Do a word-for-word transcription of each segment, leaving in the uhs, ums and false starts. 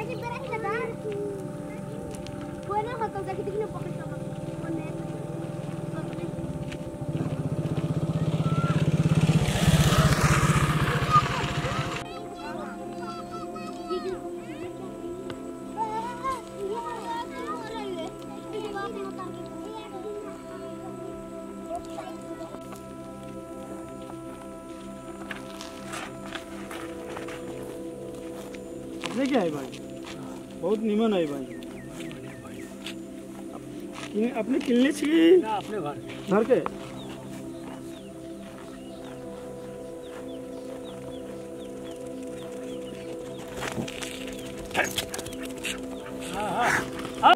ini beres kadar. Bueno, hot dog kita kena pakai sama. Konek. अपने क्या है भाई? बहुत निमन है भाई। अपने किलने चाहिए ना अपने घर घर के हाँ हाँ हाँ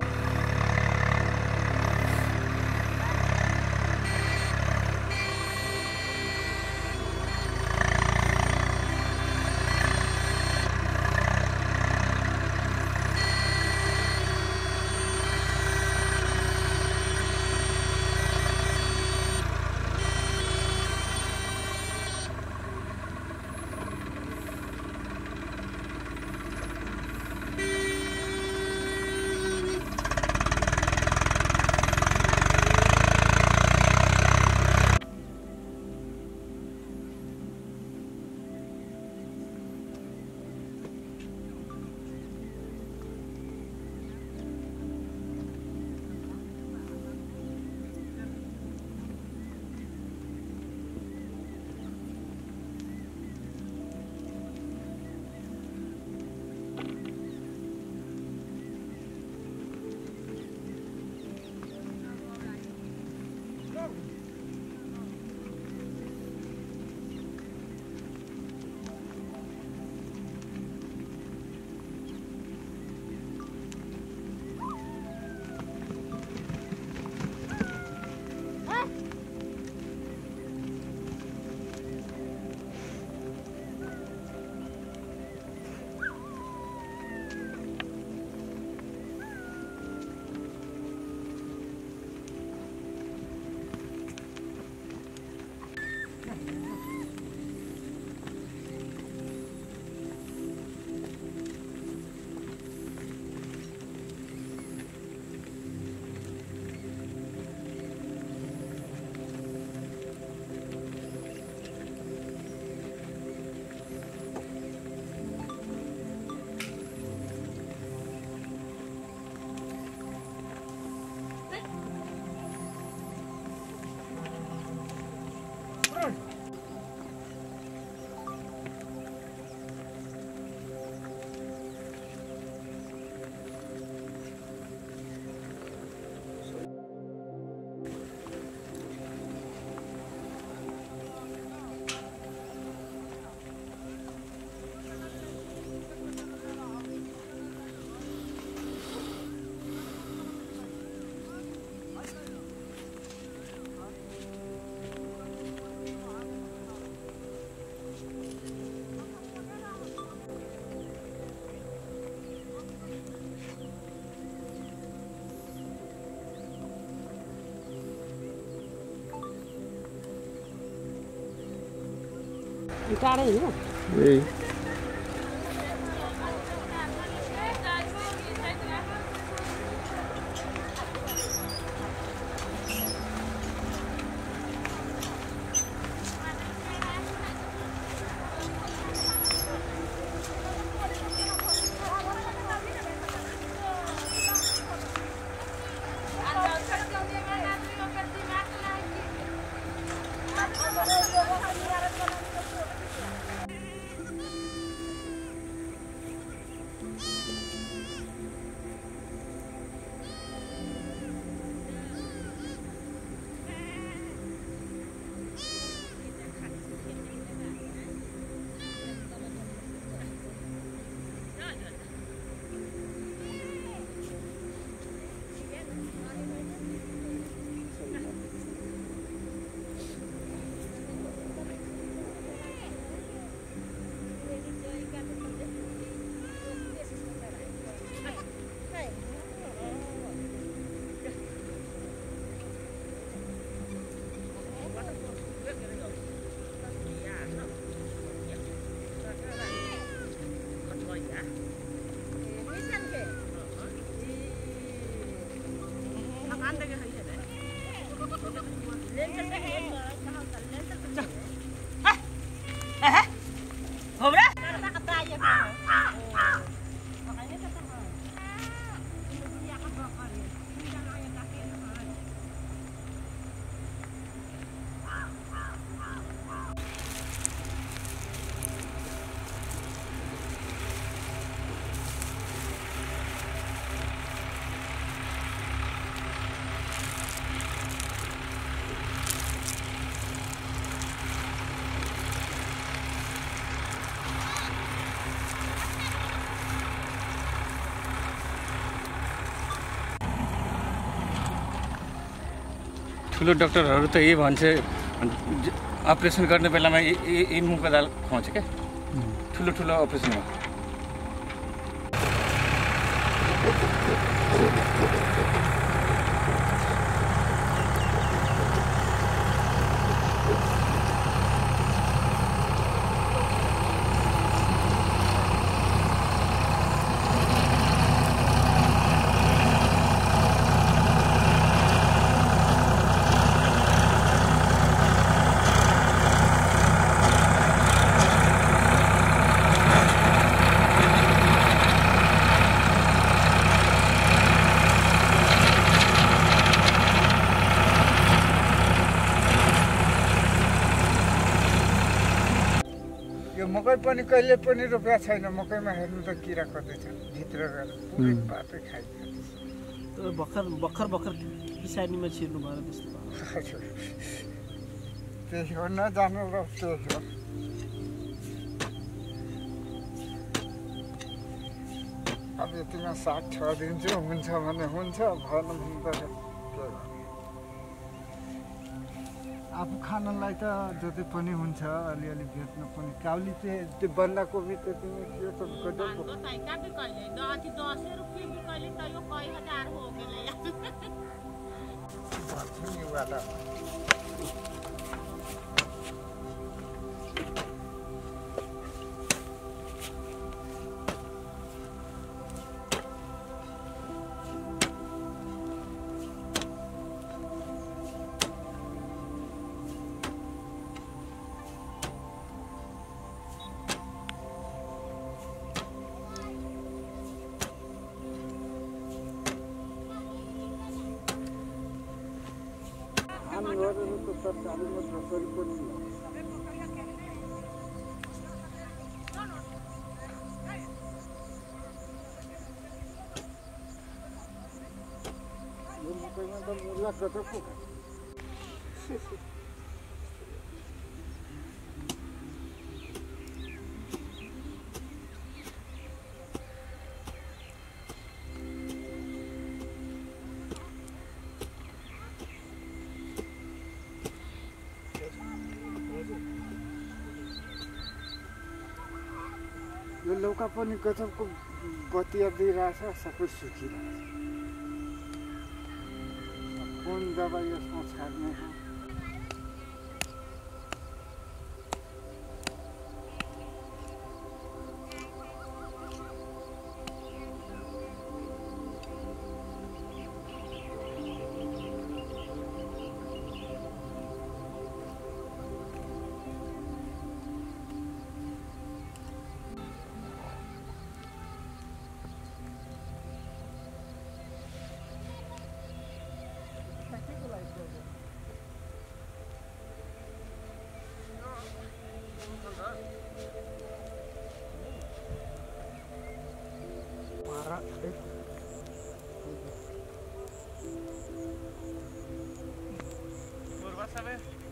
Ra đây nữa. Đi. ठुलो डक्टरहरू त यही भन्छ अपरेसन गर्ने बेलामा यही मुगको दाल खुवाउँछ क्या ठुलो ठुलो अपरेसनमा। यो मकै पनि कहिले पनि रोपेको छैन। मकैमा हेर्नु त किरा कतै छ भित्र गएर पुरै पातै खाइदिन्छ। तर भर्खर भर्खर भर्खर किसानीमा छिर्नु भएर त्यस्तो भयो। त्यही हो नजानु र त्यही हो। अब यतिमा साग छरिदिन्छु हुन्छ भने हुन्छ भएन भने त आफू खानलाई त जति पनि हुन्छ अलिअलि बेच्न पनि। काउली चाहिँ त्यो बन्दाकोपी त तिमी के त गजब भन्छु नि वाला हामी गरेर त सरकारीमा नोकरी पनि यो मकैमा त मुला गजब पो यो लौका पनि गजबको बतिया दिइरहेछ सबै सुकिरहेछ। कुन दबाई यसमा छाड्ने हो? Kurwa sobie?